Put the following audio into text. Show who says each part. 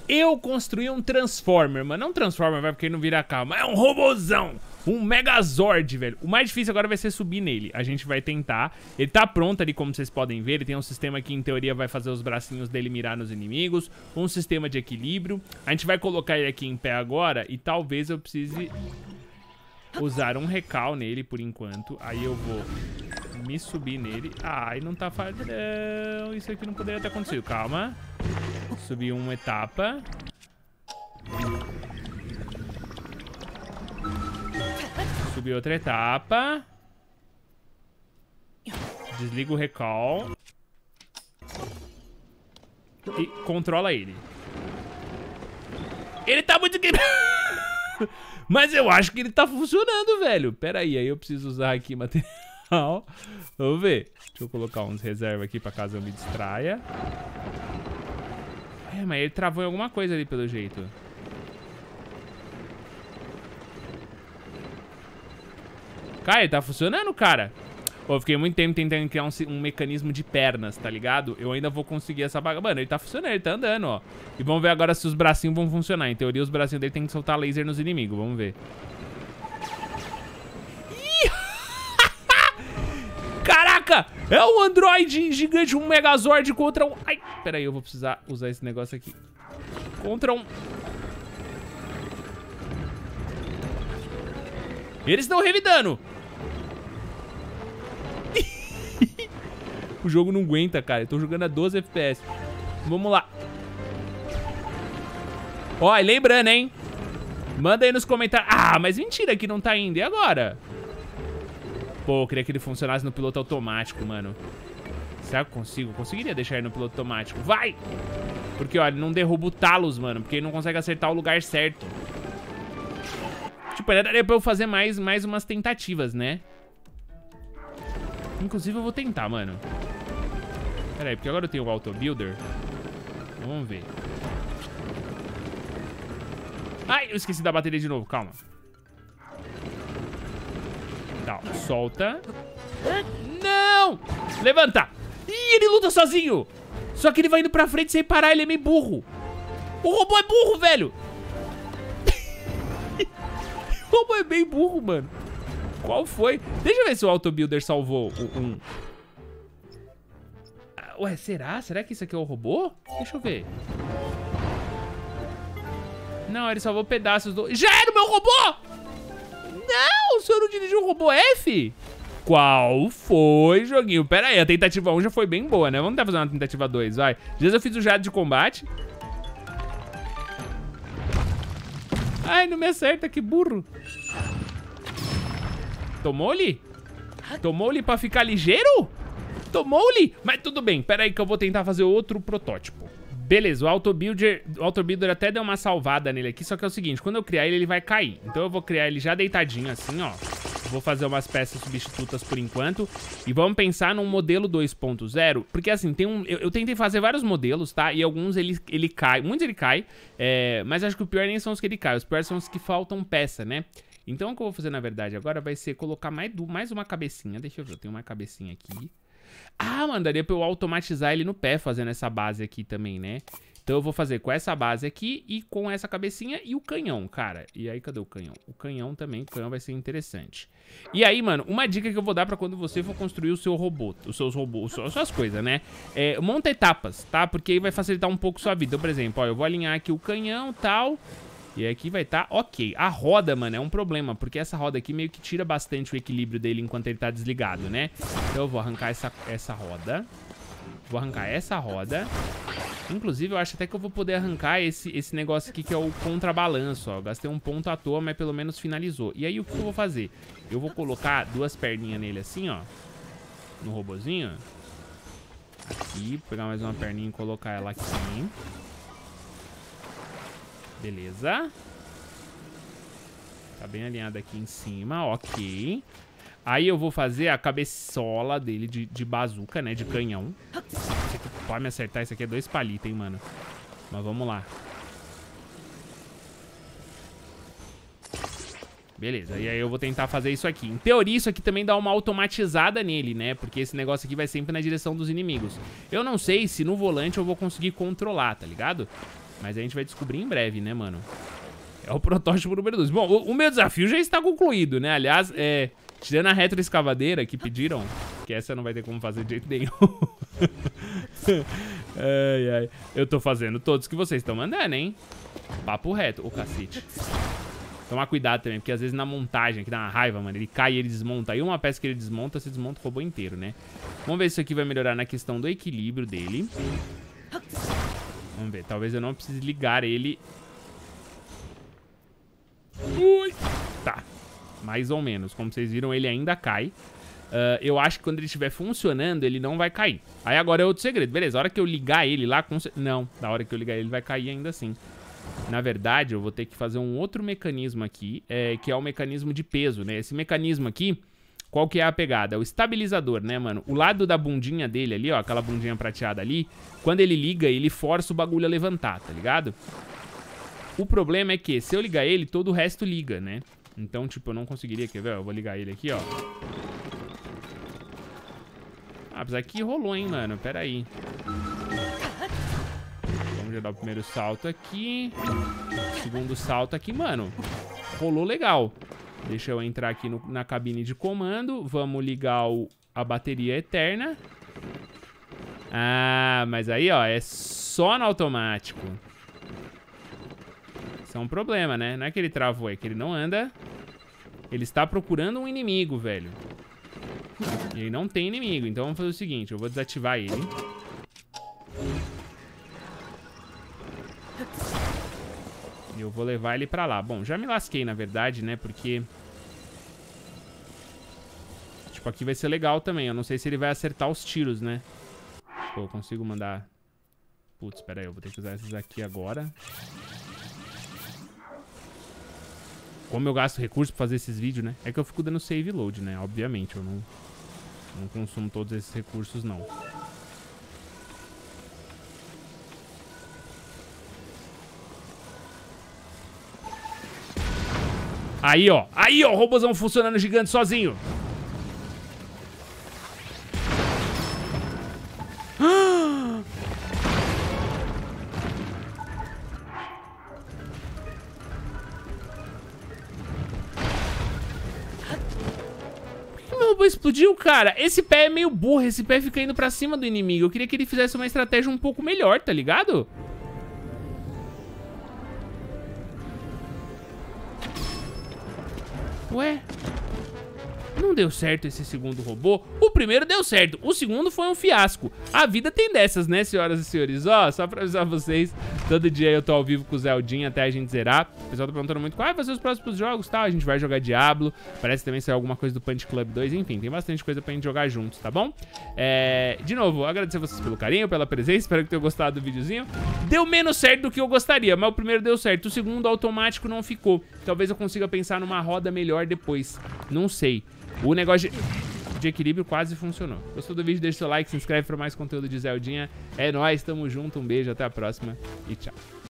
Speaker 1: Eu construí um Transformer, mano. Não um Transformer, vai, porque ele não vira carro, mas é um robozão. Um Megazord, velho. O mais difícil agora vai ser subir nele. A gente vai tentar. Ele tá pronto ali, como vocês podem ver. Ele tem um sistema que, em teoria, vai fazer os bracinhos dele mirar nos inimigos. Um sistema de equilíbrio. A gente vai colocar ele aqui em pé agora. E talvez eu precise usar um recal nele por enquanto. Aí eu vou me subir nele. Ai, não tá fácil. Isso aqui não poderia ter acontecido. Calma. Subi uma etapa. Subi outra etapa. Desliga o recall. E controla ele. Ele tá muito quebrado. Mas eu acho que ele tá funcionando, velho. Pera aí eu preciso usar aqui material. Vamos ver. Deixa eu colocar uns reservas aqui pra caso eu me distraia. É, mas ele travou em alguma coisa ali, pelo jeito. Cara, ele tá funcionando, cara. Pô, eu fiquei muito tempo tentando criar um mecanismo de pernas, tá ligado? Eu ainda vou conseguir essa baga. Mano, ele tá funcionando, ele tá andando, ó. E vamos ver agora se os bracinhos vão funcionar. Em teoria, os bracinhos dele tem que soltar laser nos inimigos. Vamos ver. Caraca! É um androide gigante, um Megazord contra um... Ai, pera aí, eu vou precisar usar esse negócio aqui. Contra um... Eles estão revidando. O jogo não aguenta, cara. Eu tô jogando a 12 FPS. Vamos lá. Ó, e lembrando, hein? Manda aí nos comentários. Ah, mas mentira que não tá indo. E agora? Pô, eu queria que ele funcionasse no piloto automático, mano. Será que eu consigo? Eu conseguiria deixar ele no piloto automático. Vai! Porque, ó, ele não derruba o Talos, mano. Porque ele não consegue acertar o lugar certo. Tipo, ainda daria pra eu fazer mais umas tentativas, né? Inclusive, eu vou tentar, mano. Pera aí, porque agora eu tenho o Auto Builder. Vamos ver. Ai, eu esqueci da bateria de novo. Calma. Tá, solta. Não! Levanta! Ih, ele luta sozinho! Só que ele vai indo pra frente sem parar, ele é meio burro. O robô é burro, velho! O robô é bem burro, mano. Qual foi? Deixa eu ver se o Auto Builder salvou um... Ué, será? Será que isso aqui é o robô? Deixa eu ver. Não, ele salvou pedaços do... Já era o meu robô! Não, o senhor não dirigiu o robô F? Qual foi, joguinho? Pera aí, a tentativa 1 já foi bem boa, né? Vamos tentar fazer uma tentativa 2, vai. Às vezes eu fiz o jato de combate. Ai, não me acerta, que burro. Tomou-lhe? Tomou-lhe pra ficar ligeiro? Tomou-lhe? Mas tudo bem, pera aí que eu vou tentar fazer outro protótipo. Beleza, o Auto Builder até deu uma salvada nele aqui, só que é o seguinte, quando eu criar ele, ele vai cair. Então eu vou criar ele já deitadinho assim, ó. Vou fazer umas peças substitutas por enquanto. E vamos pensar num modelo 2.0. Porque assim, eu tentei fazer vários modelos, tá? E alguns ele cai, muitos ele cai. Mas acho que o pior nem são os que ele cai. Os piores são os que faltam peça, né? Então o que eu vou fazer na verdade agora vai ser colocar mais uma cabecinha. Deixa eu ver, eu tenho uma cabecinha aqui. Ah, mano, daria pra eu automatizar ele no pé fazendo essa base aqui também, né? Então eu vou fazer com essa base aqui e com essa cabecinha e o canhão, cara. E aí, cadê o canhão? O canhão também, o canhão vai ser interessante. E aí, mano, uma dica que eu vou dar pra quando você for construir o seu robô, os seus robôs, as suas coisas, né? Monta etapas, tá? Porque aí vai facilitar um pouco sua vida. Então, por exemplo, ó, eu vou alinhar aqui o canhão e tal. E aqui vai estar ok. A roda, mano, é um problema, porque essa roda aqui meio que tira bastante o equilíbrio dele enquanto ele tá desligado, né? Então eu vou arrancar essa roda. Vou arrancar essa roda. Inclusive, eu acho até que eu vou poder arrancar esse negócio aqui que é o contrabalanço, ó. Eu gastei um ponto à toa, mas pelo menos finalizou. E aí, o que eu vou fazer? Eu vou colocar duas perninhas nele assim, ó. No robozinho. Aqui, pegar mais uma perninha e colocar ela aqui. Beleza. Tá bem alinhado aqui em cima, ok. Aí eu vou fazer a cabeçola dele de bazuca, né, de canhão. Você pode me acertar, isso aqui é 2 palitos, hein, mano. Mas vamos lá. Beleza, e aí eu vou tentar fazer isso aqui. Em teoria, isso aqui também dá uma automatizada nele, né? Porque esse negócio aqui vai sempre na direção dos inimigos. Eu não sei se no volante eu vou conseguir controlar, tá ligado? Mas a gente vai descobrir em breve, né, mano? É o protótipo número 2. Bom, o meu desafio já está concluído, né? Aliás, tirando a retroescavadeira que pediram, que essa não vai ter como fazer de jeito nenhum. Ai, ai. Eu tô fazendo todos que vocês estão mandando, hein? Papo reto. Ô, cacete. Tomar cuidado também, porque às vezes na montagem, que dá uma raiva, mano, ele cai e ele desmonta. Aí uma peça que ele desmonta, você desmonta o robô inteiro, né? Vamos ver se isso aqui vai melhorar na questão do equilíbrio dele. Vamos ver, talvez eu não precise ligar ele. Ui. Tá, mais ou menos. Como vocês viram, ele ainda cai. Eu acho que quando ele estiver funcionando, ele não vai cair. Aí agora é outro segredo. Beleza, a hora que eu ligar ele lá... Não, na hora que eu ligar ele vai cair ainda assim. Na verdade, eu vou ter que fazer um outro mecanismo aqui, que é o mecanismo de peso, né? Esse mecanismo aqui, qual que é a pegada? É o estabilizador, né, mano? O lado da bundinha dele ali, ó, aquela bundinha prateada ali, quando ele liga, ele força o bagulho a levantar, tá ligado? O problema é que, se eu ligar ele, todo o resto liga, né? Então, tipo, eu não conseguiria, quer ver? Eu vou ligar ele aqui, ó. Ah, apesar que rolou, hein, mano? Pera aí. Vamos já dar o primeiro salto aqui. Segundo salto aqui, mano. Rolou legal. Deixa eu entrar aqui na cabine de comando. Vamos ligar a bateria eterna. Ah, mas aí, ó, é só no automático. Isso é um problema, né? Não é que ele travou, é que ele não anda. Ele está procurando um inimigo, velho. E ele não tem inimigo. Então vamos fazer o seguinte, eu vou desativar ele. E eu vou levar ele pra lá. Bom, já me lasquei, na verdade, né? Porque... tipo, aqui vai ser legal também. Eu não sei se ele vai acertar os tiros, né? Pô, eu consigo mandar... Putz, pera aí, eu vou ter que usar esses aqui agora. Como eu gasto recursos pra fazer esses vídeos, né? É que eu fico dando save load, né? Obviamente, eu não consumo todos esses recursos, não. Aí, ó. Aí, ó. O robôzão funcionando gigante sozinho. Explodiu, cara. Esse pé é meio burro. Esse pé fica indo pra cima do inimigo. Eu queria que ele fizesse uma estratégia um pouco melhor, tá ligado? Ué? Não deu certo esse segundo robô. O primeiro deu certo. O segundo foi um fiasco. A vida tem dessas, né, senhoras e senhores? Ó, só pra avisar vocês, todo dia eu tô ao vivo com o Zeldinha até a gente zerar. O pessoal tá perguntando muito qual vai ser os próximos jogos, tá? A gente vai jogar Diablo. Parece também ser alguma coisa do Punch Club 2. Enfim, tem bastante coisa pra gente jogar juntos, tá bom? De novo, agradecer vocês pelo carinho, pela presença. Espero que tenham gostado do videozinho. Deu menos certo do que eu gostaria, mas o primeiro deu certo. O segundo automático não ficou. Talvez eu consiga pensar numa roda melhor depois. Não sei. O negócio de equilíbrio quase funcionou. Gostou do vídeo? Deixa seu like, se inscreve para mais conteúdo de Zeldinha. É nóis, tamo junto, um beijo, até a próxima e tchau.